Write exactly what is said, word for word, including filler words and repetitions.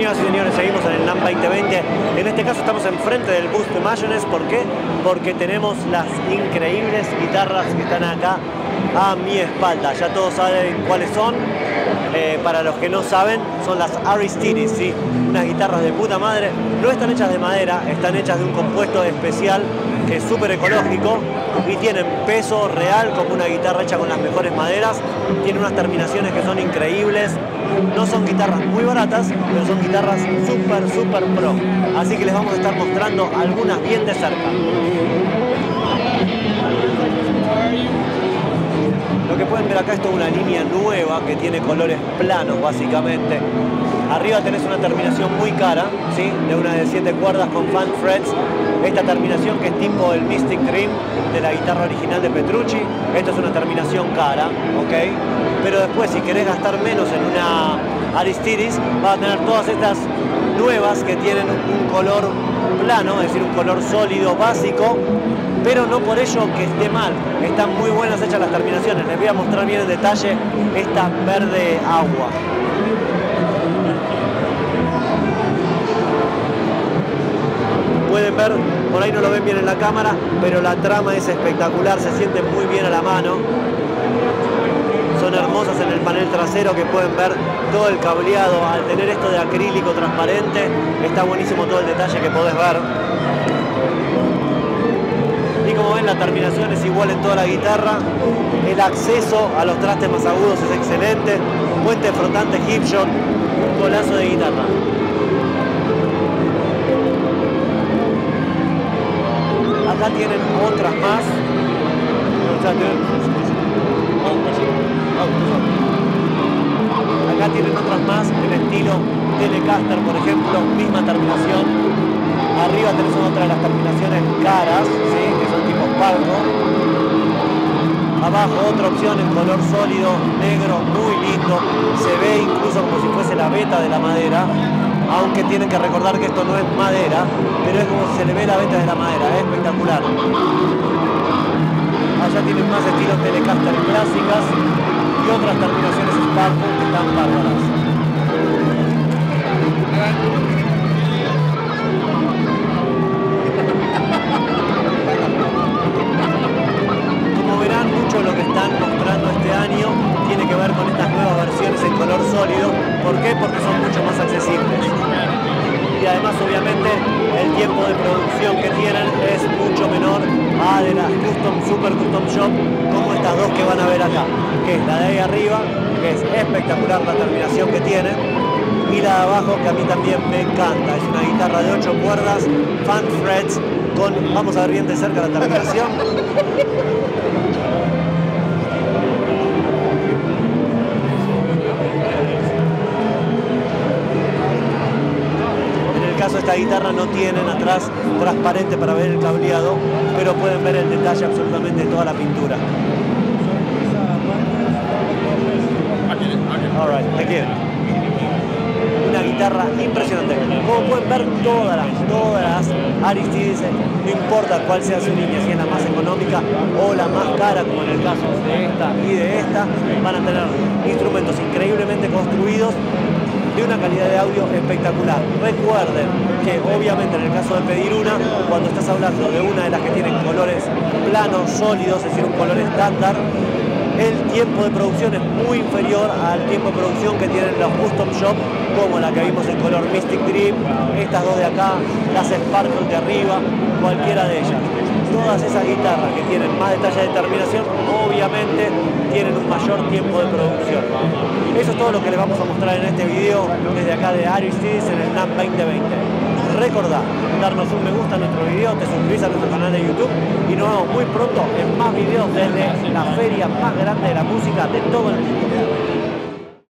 Señoras y señores, seguimos en el NAMM veinte veinte. En este caso estamos enfrente del bus de Mayonnaise. ¿Por qué? Porque tenemos las increíbles guitarras que están acá a mi espalda. Ya todos saben cuáles son. Eh, para los que no saben, son las Aristides, ¿sí? Unas guitarras de puta madre. No están hechas de madera, están hechas de un compuesto especial que es súper ecológico y tienen peso real como una guitarra hecha con las mejores maderas. Tiene unas terminaciones que son increíbles. No son guitarras muy baratas, pero son guitarras súper, súper pro. Así que les vamos a estar mostrando algunas bien de cerca. Lo que pueden ver acá, esto es una línea nueva que tiene colores planos básicamente. Arriba tenés una terminación muy cara, ¿sí? De una de siete cuerdas con fan frets. Esta terminación que es tipo el Mystic Dream de la guitarra original de Petrucci. Esto es una terminación cara, ¿ok? Pero después, si querés gastar menos en una Aristides, vas a tener todas estas nuevas que tienen un color plano, es decir, un color sólido, básico, pero no por ello que esté mal. Están muy buenas hechas las terminaciones. Les voy a mostrar bien en detalle esta verde agua. Pueden ver, por ahí no lo ven bien en la cámara, pero la trama es espectacular, se siente muy bien a la mano. Son hermosas en el panel trasero, que pueden ver todo el cableado. Al tener esto de acrílico transparente, está buenísimo todo el detalle que podés ver. Y como ven, la terminación es igual en toda la guitarra. El acceso a los trastes más agudos es excelente. Puente flotante Gibson, un golazo de guitarra. Acá tienen otras más. Acá tienen otras más en estilo Telecaster, por ejemplo, misma terminación. Arriba tenés otra de las terminaciones caras, ¿sí? Que son tipo Sparco. Abajo otra opción en color sólido, negro, muy lindo. Se ve incluso como si fuese la veta de la madera. Aunque tienen que recordar que esto no es madera, pero es como si se le ve la veta de la madera, es espectacular. Allá tienen más estilos Telecaster clásicas y otras terminaciones Sparco que están bárbaras. Como verán, mucho de lo que están mostrando este año tiene que ver con estas nuevas versiones en color sólido. ¿Por qué? Porque son mucho más accesibles. Y además, obviamente, el tiempo de producción que tienen es mucho menor a de las Custom, Super Custom Shop, como estas dos que van a ver acá, que es la de ahí arriba, que es espectacular la terminación que tiene, y la de abajo, que a mí también me encanta. Es una guitarra de ocho cuerdas, fan frets, con, vamos a ver bien de cerca la terminación. Esta guitarra no tienen atrás transparente para ver el cableado, pero pueden ver el detalle absolutamente de toda la pintura. All right, aquí. Una guitarra impresionante. Como pueden ver, todas las, todas las Aristides, no importa cuál sea su línea, si es la más económica o la más cara, como en el caso de esta y de esta, van a tener instrumentos increíblemente construidos, de una calidad de audio espectacular. Recuerden que obviamente en el caso de pedir una, cuando estás hablando de una de las que tienen colores planos, sólidos, es decir, un color estándar, el tiempo de producción es muy inferior al tiempo de producción que tienen los Custom Shop, como la que vimos en color Mystic Dream, estas dos de acá, las Sparkle de arriba, cualquiera de ellas. Todas esas guitarras que tienen más detalle de terminación, obviamente tienen un mayor tiempo de producción. Eso es todo lo que les vamos a mostrar en este video desde acá de Aristides en el NAMM veinte veinte. Recordá darnos un me gusta a nuestro video, te suscribís a nuestro canal de YouTube y nos vemos muy pronto en más videos desde la feria más grande de la música de todo el mundo.